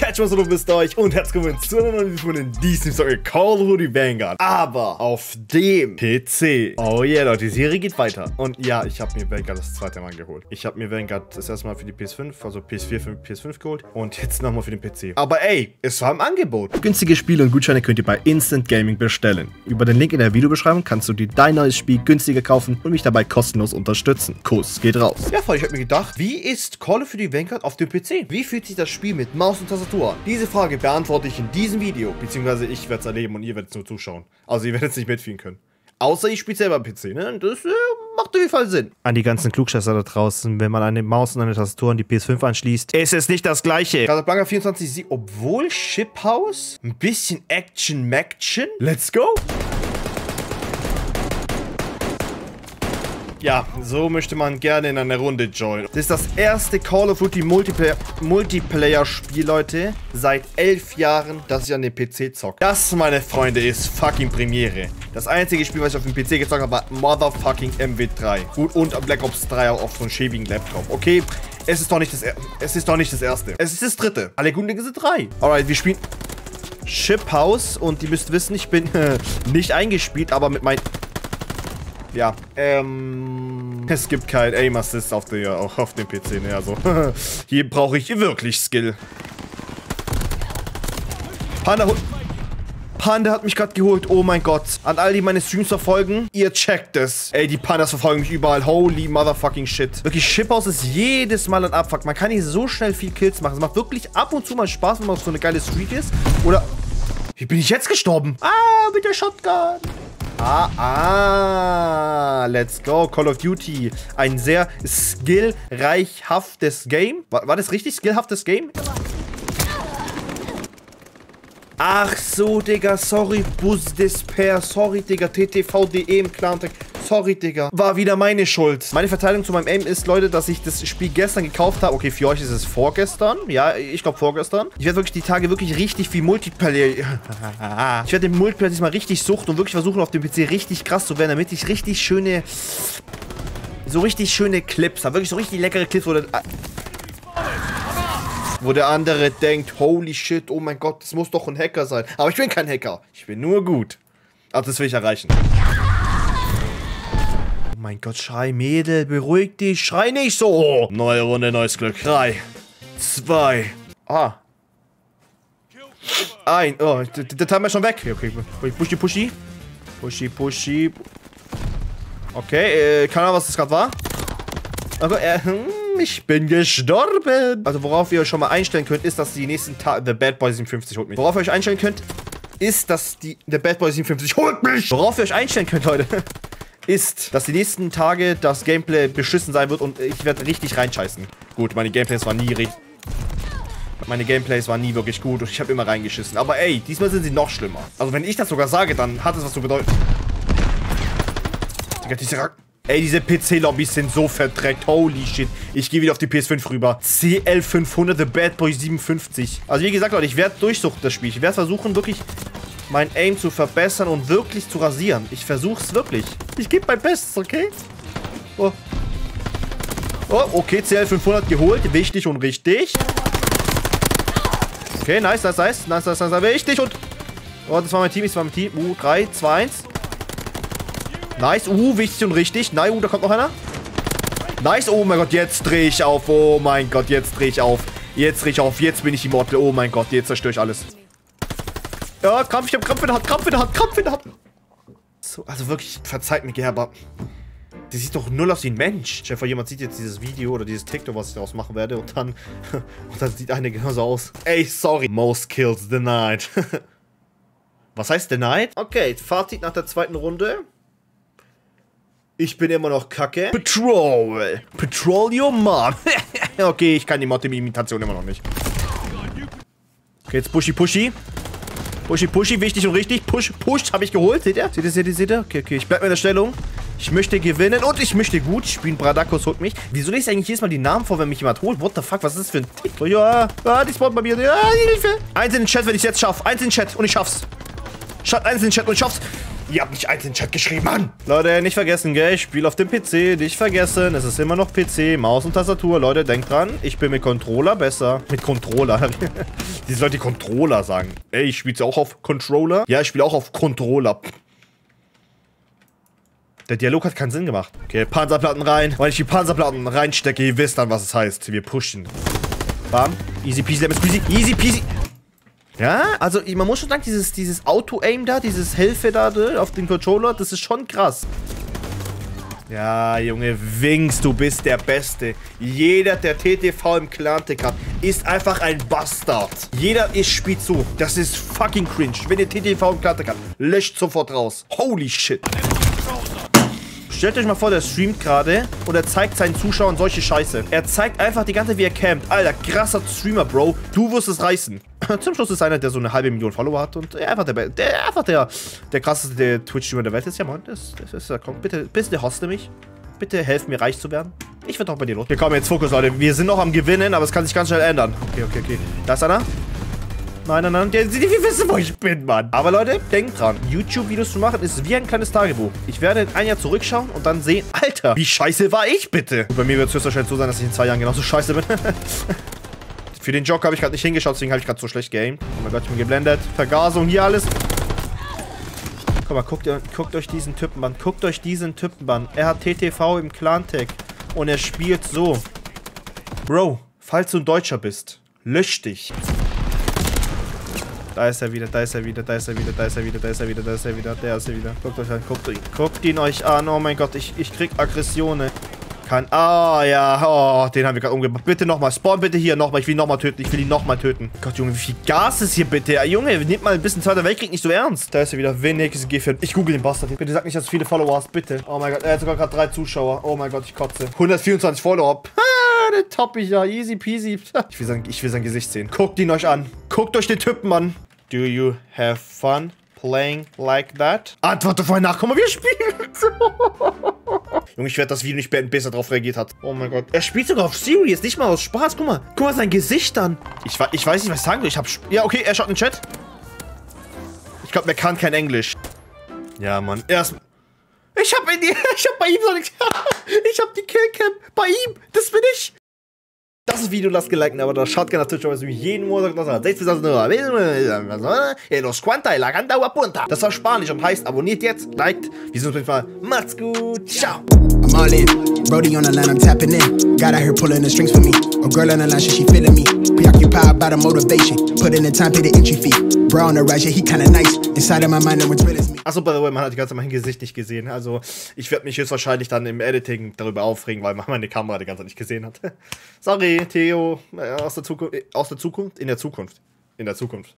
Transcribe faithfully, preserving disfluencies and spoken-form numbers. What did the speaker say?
Patchmaster, du bist euch und herzlich willkommen zu einer neuen Video von diesem Song Call of Duty Vanguard. Aber auf dem P C. Oh yeah, Leute, die Serie geht weiter. Und ja, ich habe mir Vanguard das zweite Mal geholt. Ich habe mir Vanguard das erste Mal für die P S fünf, also P S vier für P S fünf geholt. Und jetzt nochmal für den P C. Aber ey, es war im Angebot. Günstige Spiele und Gutscheine könnt ihr bei Instant Gaming bestellen. Über den Link in der Videobeschreibung kannst du dir dein neues Spiel günstiger kaufen und mich dabei kostenlos unterstützen. Kuss geht raus. Ja, Freunde, ich habe mir gedacht, wie ist Call of Duty Vanguard auf dem P C? Wie fühlt sich das Spiel mit Maus und Tastatur an? Diese Frage beantworte ich in diesem Video, beziehungsweise ich werde es erleben und ihr werdet es nur zuschauen. Also ihr werdet es nicht mitfühlen können. Außer ich spiele selber am P C, ne? Das äh, macht auf jeden Fall Sinn. An die ganzen Klugscheißer da draußen, wenn man eine Maus und eine Tastatur an die P S fünf anschließt, ist es nicht das gleiche. Casablanca vierundzwanzig Sieg, obwohl Shiphouse, ein bisschen Action-Maction. Let's go! Ja, so möchte man gerne in eine Runde joinen. Das ist das erste Call of Duty Multiplayer Multiplayer-Spiel, Leute, seit elf Jahren, das ich an den P C zocke. Das, meine Freunde, ist fucking Premiere. Das einzige Spiel, was ich auf dem P C gezockt habe, war Motherfucking M W drei. Gut, und Black Ops drei auch auf so einem schäbigen Laptop. Okay, es ist doch nicht das, er es ist doch nicht das erste. Es ist das dritte. Alle guten Dinge sind drei. Alright, wir spielen Shiphouse und ihr müsst wissen, ich bin äh, nicht eingespielt, aber mit meinen... Ja, ähm... es gibt kein Aim Assist auf, der, auch auf dem P C, ne, also... hier brauche ich wirklich Skill. Panda... Panda hat mich gerade geholt, oh mein Gott. An all die meine Streams verfolgen, ihr checkt es. Ey, die Pandas verfolgen mich überall, holy motherfucking shit. Wirklich, Shiphouse ist jedes Mal ein Abfuck. Man kann hier so schnell viel Kills machen. Es macht wirklich ab und zu mal Spaß, wenn man auf so eine geile Streak ist. Oder... Wie bin ich jetzt gestorben? Ah, mit der Shotgun. Ah, ah, let's go, Call of Duty. Ein sehr skillreichhaftes Game. War, war das richtig skillhaftes Game? Ach so, Digga, sorry, Bus Despair, sorry, Digga, T T V D E im Clan, sorry, Digga, war wieder meine Schuld. Meine Verteidigung zu meinem Aim ist, Leute, dass ich das Spiel gestern gekauft habe. Okay, für euch ist es vorgestern, ja, ich glaube vorgestern. Ich werde wirklich die Tage wirklich richtig viel Multiplayer, ich werde den Multiplayer diesmal richtig suchten und wirklich versuchen, auf dem P C richtig krass zu werden, damit ich richtig schöne, so richtig schöne Clips habe, wirklich so richtig leckere Clips, wo der, wo der andere denkt, holy shit, oh mein Gott, das muss doch ein Hacker sein. Aber ich bin kein Hacker. Ich bin nur gut. Also das will ich erreichen. Oh mein Gott, schrei, Mädel, beruhig dich, schrei nicht so. Neue Runde, neues Glück. Drei, zwei, ah. Ein, oh, der Timer ist schon weg. Okay, okay, pushy, pushy. Pushy, pushy. Okay, äh, keine Ahnung, was das gerade war. Aber er, äh, ich bin gestorben. Also worauf ihr euch schon mal einstellen könnt, ist, dass die nächsten Tage... The Bad Boy siebenundfünfzig holt mich. Worauf ihr euch einstellen könnt, ist, dass die... The Bad Boy siebenundfünfzig holt mich. Worauf ihr euch einstellen könnt, Leute, ist, dass die nächsten Tage das Gameplay beschissen sein wird und ich werde richtig reinscheißen. Gut, meine Gameplays waren nie richtig... Meine Gameplays waren nie wirklich gut und ich habe immer reingeschissen. Aber ey, diesmal sind sie noch schlimmer. Also wenn ich das sogar sage, dann hat es was zu bedeuten. Digga, diese Ra Ey, diese P C-Lobbys sind so verdreckt. Holy shit. Ich gehe wieder auf die P S fünf rüber. C L fünfhundert, The Bad Boy siebenundfünfzig. Also wie gesagt, Leute, ich werde durchsuchen das Spiel. Ich werde versuchen, wirklich mein Aim zu verbessern und wirklich zu rasieren. Ich versuche es wirklich. Ich gebe mein Bestes, okay? Oh. Oh, okay, C L fünfhundert geholt. Wichtig und richtig. Okay, nice, nice, nice. Nice, nice, nice. Wichtig und... Oh, das war mein Team, das war mein Team. Uh, drei, zwei, eins. Nice, uh, wichtig und richtig. Nein, uh, da kommt noch einer. Nice, oh mein Gott, jetzt drehe ich auf. Oh mein Gott, jetzt drehe ich auf. Jetzt drehe ich auf, jetzt bin ich Immortal. Oh mein Gott, jetzt zerstöre ich alles. Ja, Krampf, ich hab Krampf in der Hand, Krampf in der Hand, Krampf in der Hand. So, also wirklich, verzeiht mir, aber... Der sieht doch null aus wie ein Mensch. Stell dir vor, jemand sieht jetzt dieses Video oder dieses TikTok, was ich daraus machen werde und dann... und dann sieht einer genauso aus. Ey, sorry. Most kills denied. Was heißt denied? Okay, Fazit nach der zweiten Runde. Ich bin immer noch kacke. Patrol. Patrol your mom. Okay, ich kann die Mod-Imitation immer noch nicht. Okay, jetzt pushy, pushy. Pushy, pushy, wichtig und richtig. Push, push, habe ich geholt. Seht ihr? Seht ihr, seht ihr, seht ihr? Okay, okay, ich bleib in der Stellung. Ich möchte gewinnen und ich möchte gut spielen. Bradakos holt mich. Wieso lese ich eigentlich jedes Mal die Namen vor, wenn mich jemand holt? What the fuck, was ist das für ein Tick? So, ja, ja, die spawnen bei mir. Ja, Hilfe. Eins in den Chat, wenn ich es jetzt schaffe. Eins in den Chat und ich schaff's. Schaut eins in den Chat und ich schaff's. Ihr habt nicht eins in den Chat geschrieben, Mann. Leute, nicht vergessen, gell? Ich spiele auf dem P C. Nicht vergessen, es ist immer noch P C, Maus und Tastatur. Leute, denkt dran, ich bin mit Controller besser. Mit Controller. Diese Leute, die Controller sagen. Ey, ich spiele auch auf Controller. Ja, ich spiele auch auf Controller. Der Dialog hat keinen Sinn gemacht. Okay, Panzerplatten rein. Wenn ich die Panzerplatten reinstecke, ihr wisst dann, was es heißt. Wir pushen. Bam. Easy peasy, lemon squeezy. Easy peasy. Ja, also man muss schon sagen, dieses, dieses Auto-Aim da, dieses Hilfe da auf den Controller, das ist schon krass. Ja, Junge, Wings, du bist der Beste. Jeder, der T T V im Clan-Tick hat, ist einfach ein Bastard. Jeder ist spielt so. Das ist fucking cringe. Wenn ihr T T V im Clan-Tick habt, löscht sofort raus. Holy shit. Stellt euch mal vor, der streamt gerade und er zeigt seinen Zuschauern solche Scheiße. Er zeigt einfach die ganze Zeit, wie er campt. Alter, krasser Streamer, Bro. Du wirst es reißen. Zum Schluss ist einer, der so eine halbe Million Follower hat und einfach der, der, einfach der, der krasseste Twitch-Streamer der Welt ist. Ja, Mann, das, das ist ja, komm, bitte, bitte hoste mich. Bitte helf mir, reich zu werden. Ich werde auch bei dir los. Wir kommen jetzt Fokus, Leute. Wir sind noch am Gewinnen, aber es kann sich ganz schnell ändern. Okay, okay, okay. Da ist einer. Nein, nein, nein, die, die, die wissen, wo ich bin, Mann. Aber Leute, denkt dran, YouTube-Videos zu machen ist wie ein kleines Tagebuch. Ich werde in ein Jahr zurückschauen und dann sehen, Alter, wie scheiße war ich bitte? Und bei mir wird es höchstwahrscheinlich so sein, dass ich in zwei Jahren genauso scheiße bin. Für den Jog habe ich gerade nicht hingeschaut, deswegen habe ich gerade so schlecht geaimt. Oh mein Gott, ich bin geblendet. Vergasung, hier alles. Guck mal, guckt, guckt euch diesen Typen an. Guckt euch diesen Typen an. Er hat T T V im Clan-Tag und er spielt so. Bro, falls du ein Deutscher bist, lösch dich. Da ist er wieder, da ist er wieder, da ist er wieder, da ist er wieder, da ist er wieder, da ist er wieder, der ist er wieder. Guckt euch an, guckt, guckt ihn euch an. Oh mein Gott, ich, ich krieg Aggressionen. Kann. Ah, ja. Oh, den haben wir gerade umgebracht. Bitte nochmal. Spawn bitte hier nochmal. Ich will ihn nochmal töten. Ich will ihn nochmal töten. Gott, Junge, wie viel Gas ist hier bitte? Ja, Junge, nehmt mal ein bisschen Zweiter Weltkrieg nicht so ernst. Da ist er wieder. Wenigstens G vier. Ich google den Bastard. Bitte sag nicht, dass du viele Follower hast. Bitte. Oh mein Gott. Er hat sogar gerade drei Zuschauer. Oh mein Gott, ich kotze. hundertvierundzwanzig Follower. Ah, den topp ich ja. Easy peasy. Ich will, sein, ich will sein Gesicht sehen. Guckt ihn euch an. Guckt euch den Typen an. Do you have fun playing like that? Antworte vorher nach. Guck mal, wie er spielt. Junge, ich werde das Video nicht beenden, bis er darauf reagiert hat. Oh mein Gott. Er spielt sogar auf Serious, nicht mal aus Spaß. Guck mal. Guck mal sein Gesicht an. Ich, ich weiß nicht, was ich sagen will. Ich hab... Ja, okay, er schaut in den Chat. Ich glaube, er kann kein Englisch. Ja, Mann. Erst... Ich hab in die... Ich hab bei ihm so nichts... Ich hab die Killcam bei ihm. Das bin ich. Das ist Video, lasst geliken, aber da schaut gerne auf Twitch, weil ich jeden Monat das hat. Das war Spanisch und heißt, abonniert jetzt, liked. Wir sehen uns mal. Macht's gut. Ciao. I'm all in. Brody on the line, I'm tapping in. Got out here pulling the strings for me. A girl on the line, she feeling me. Preoccupied by the motivation. Put in the time, pay the entry fee. Bro on the right, yeah, he kinda nice. Inside of my mind, what's real is me. Achso, by the way, man hat die ganze Zeit mein Gesicht nicht gesehen. Also, ich werde mich höchstwahrscheinlich dann im Editing darüber aufregen, weil man meine Kamera die ganze Zeit nicht gesehen hat. Sorry, Theo, aus der Zukunft, aus der Zukunft, in der Zukunft, in der Zukunft.